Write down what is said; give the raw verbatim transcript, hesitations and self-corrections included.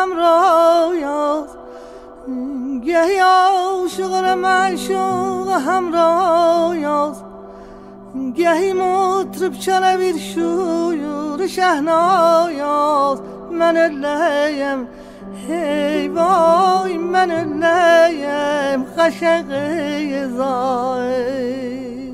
همراهیاز گهی عاشق معشوق همراهیاز گهی مطرب چنویر شویور شهنایاز من لیم هی وای من لیم قشنگ زای